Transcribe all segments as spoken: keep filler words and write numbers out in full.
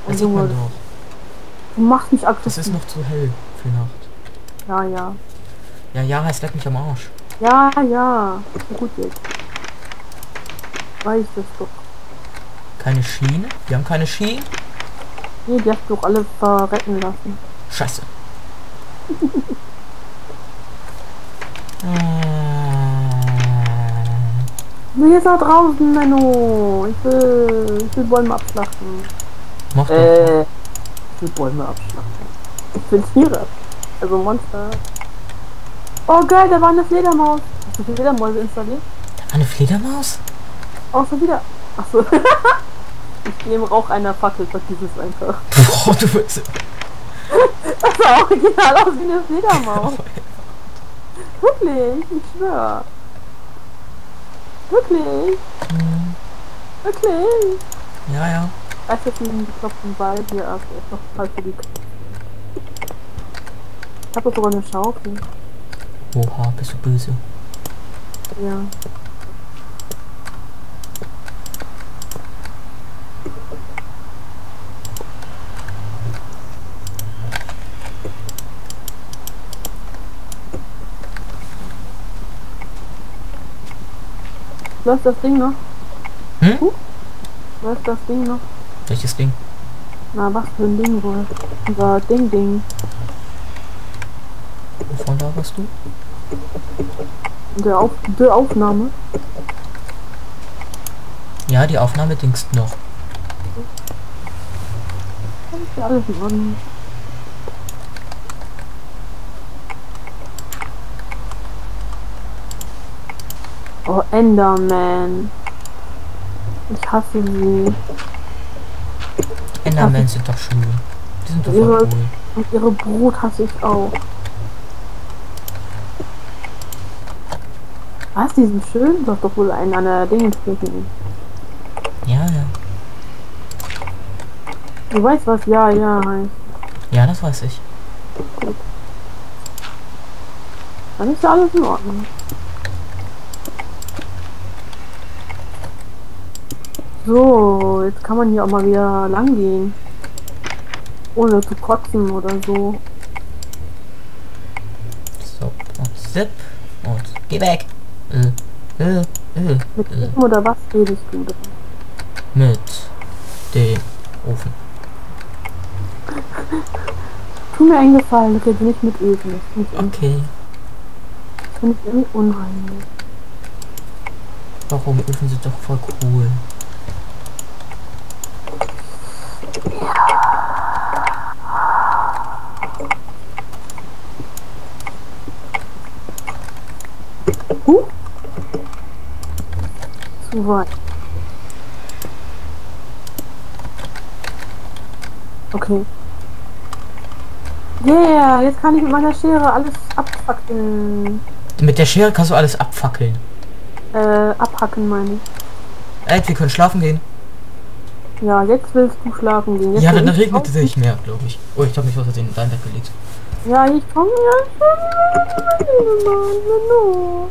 Das sieht man doch. Du machst mich aggressiv. Das ist noch zu hell für Nacht. Ja, ja. Ja, ja, heißt leck mich am Arsch. Ja, ja. Gut jetzt. Weiß das doch. Keine Schiene? Wir haben keine Schiene? Nee, die hast du doch alle verrecken lassen. Scheiße. Ich will jetzt nach draußen, Menno. Ich will, ich will Bäume abschlachten. Mach doch. Äh, ich will Bäume abschlachten. Ich will Tiere. Also Monster. Oh geil, da war eine Fledermaus. Hast du Fledermäuse installiert? Da war eine Fledermaus? Auch schon wieder. Achso. Ich nehme Rauch einer Fackel, vergiss es einfach. Boah, du bist... Das sah auch original aus wie eine Fledermaus. Wirklich, ich schwör. Wirklich. Hm. Wirklich. Ja, ja. Weißt du, diesen geklopften Ball hier ab, der ist noch total für die. Ich hab doch sogar eine Schaufel. Oha, bist du böse. Ja. Läuft das Ding noch? Hm? Uh, läuft das Ding noch? Welches Ding? Na, was für ein Ding wohl? Unser Ding-Ding. Wovon laberst du? Der, Auf der Aufnahme. Ja, die Aufnahme dingst noch. Ist ja alles in Ordnung. Oh, Enderman. Ich hasse sie. Endermen sind doch schön. Die sind doch voll Ihre, cool. und ihre Brut hasse ich auch. Was, die sind schön? Du hast doch wohl einen an der Dinge sprechen. Ja, ja. Du weißt, was ja, ja heißt. Ja, das weiß ich. Gut. Dann ist ja alles in Ordnung. So, jetzt kann man hier auch mal wieder lang gehen. Ohne zu kotzen oder so. So, und zip. Und geh weg. Äh, äh, äh, Mit äh. ihm oder was redest du da? Mit dem Ofen. Tu mir einen Gefallen, rede nicht mit Öfen. Das Okay. finde ich irgendwie unheimlich. Warum? Öfen sind doch voll cool. Huh? Zu weit. Okay. Yeah, jetzt kann ich mit meiner Schere alles abfackeln. Mit der Schere kannst du alles abfackeln. Äh, abhacken meine ich. Ey, wir können schlafen gehen. Ja, jetzt willst du schlafen gehen. Jetzt Ja, will dann ich regnet es draußen- nicht mehr, glaube ich. Oh, ich habe mich aus Versehen in dein Bett gelegt. Ja, ich komme ja schon. No.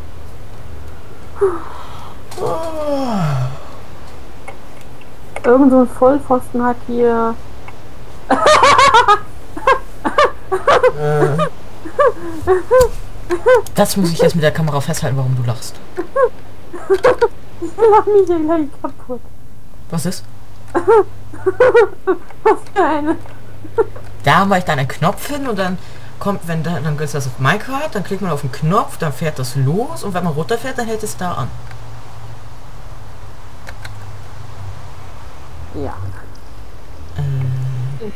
Irgend so ein Vollpfosten hat hier. Äh. Das muss ich jetzt mit der Kamera festhalten, warum du lachst. Ich lach mich hier gleich kaputt. Was ist? Was für eine. Da mache ich dann einen Knopf hin und dann kommt, wenn da, dann ist das auf Minecraft, dann klickt man auf den Knopf, dann fährt das los und wenn man runterfährt, dann hält es da an. Ja. Äh,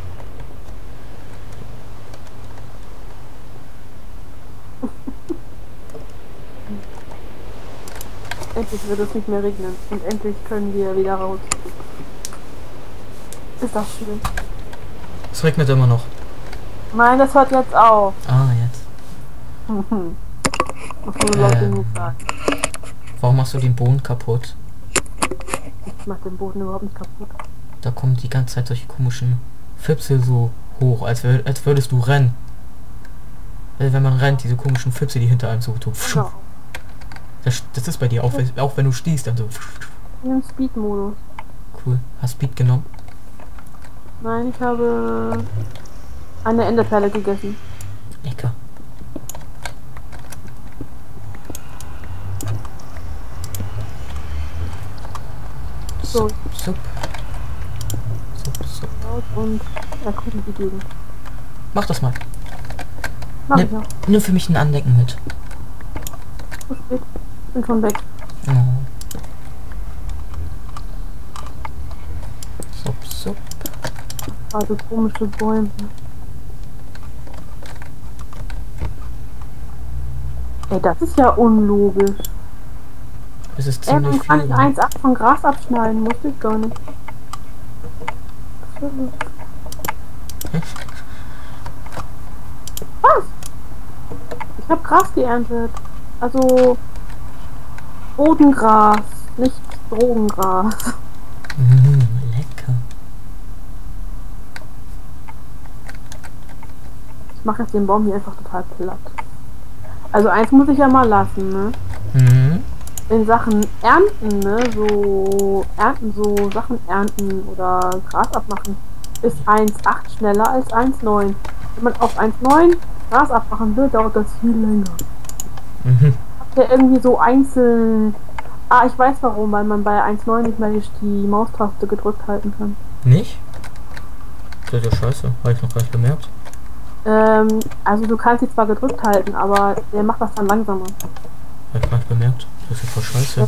Endlich wird es nicht mehr regnen und endlich können wir wieder raus. Ist das schön. es regnet immer noch. Nein, das hört jetzt auf. Ah, jetzt. Muss nur laut Ähm. genug sagen. Warum machst du den Boden kaputt? Ich mach den Boden überhaupt nicht kaputt. Da kommen die ganze Zeit solche komischen Füpsel so hoch, als, wär, als würdest du rennen. Weil wenn man rennt, diese komischen Füpsel, die hinter einem so tun. Ja. Das, das ist bei dir auch, auch wenn du stehst, dann so. Im Speed-Modus. Cool. Hast Speed genommen? Nein, ich habe eine Enderperle gegessen. Lecker. So, Sup, sup. Sup, sup. raus und erkunden die Gegend. Mach das mal. Mach ich Nimm, auch. nimm für mich ein Andenken mit. Zu spät. Bin schon weg. Oh. Sup, sup. Also komische Bäume. Ey, das ist ja unlogisch. Es ist Ey, ziemlich man kann viel. nicht eins Komma acht von Gras abschneiden, musste ich gar nicht. Was? Ich habe Gras geerntet. Also Bodengras, nicht Drogengras. Mm, lecker. Ich mache jetzt den Baum hier einfach total platt. Also eins muss ich ja mal lassen, ne? Mhm. In Sachen Ernten, ne? So Ernten, so Sachen ernten oder Gras abmachen, ist eins Komma acht schneller als eins Komma neun. Wenn man auf eins Komma neun Gras abmachen will, dauert das viel länger. Mhm. Habt ihr irgendwie so einzeln... Ah, ich weiß warum, weil man bei eins Komma neun nicht mehr die, die Maustaste gedrückt halten kann. Nicht? Das ist ja scheiße. Habe ich noch gar nicht bemerkt. Ähm, also du kannst sie zwar gedrückt halten, aber der macht das dann langsamer. Habe ich gar nicht bemerkt. Das ist ja voll scheiße.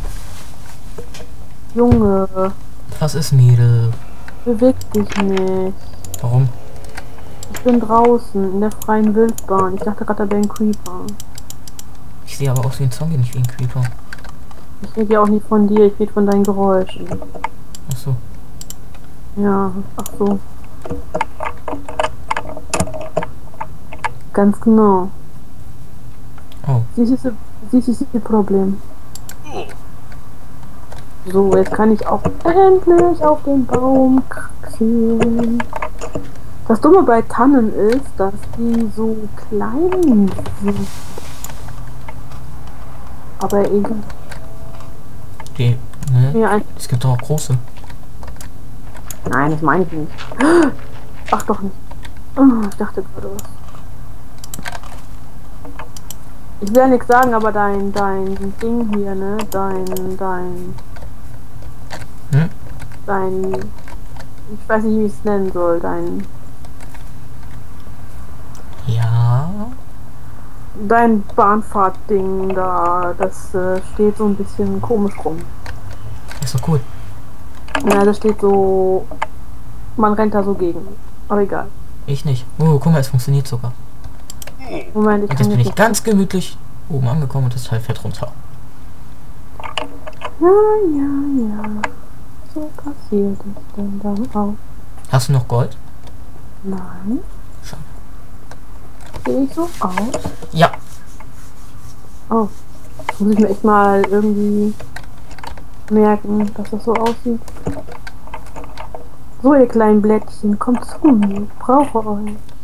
Junge, Was ist, Mädel? beweg dich nicht. Warum? Ich bin draußen in der freien Wildbahn. Ich dachte gerade, da wäre ein Creeper. Ich sehe aber aus wie ein Zombie, nicht wie ein Creeper. Ich rede ja auch nicht von dir, ich rede von deinen Geräuschen. Ach so. Ja, ach so. Ganz genau. Oh. Dies ist, dies ist das Problem. So, jetzt kann ich auch endlich auf den Baum kraxeln. Das Dumme bei Tannen ist, dass die so klein sind. Aber egal. Die, ne? Ja, ein Es gibt doch auch große. Nein, das meine ich nicht. Ach doch nicht. Oh, ich dachte gerade was. Ich will ja nichts sagen, aber dein, dein Ding hier, ne? Dein, dein, Hm? dein, ich weiß nicht, wie ich es nennen soll, dein, Ja. dein Bahnfahrt-Ding da, das äh, steht so ein bisschen komisch rum. Ist doch cool. Ja, das steht so, man rennt da so gegen. Aber egal. Ich nicht. Oh, guck mal, es funktioniert sogar. Moment, ich Und kann jetzt bin ich nicht. ganz gemütlich oben angekommen und das Teil fährt runter. Ja, ja, ja. So passiert es denn dann auch. Hast du noch Gold? Nein. Schade. Sehe ich so aus? Ja. Oh. Muss ich mir echt mal irgendwie merken, dass das so aussieht. So, ihr kleinen Blättchen, kommt zu mir. Ich brauche euch.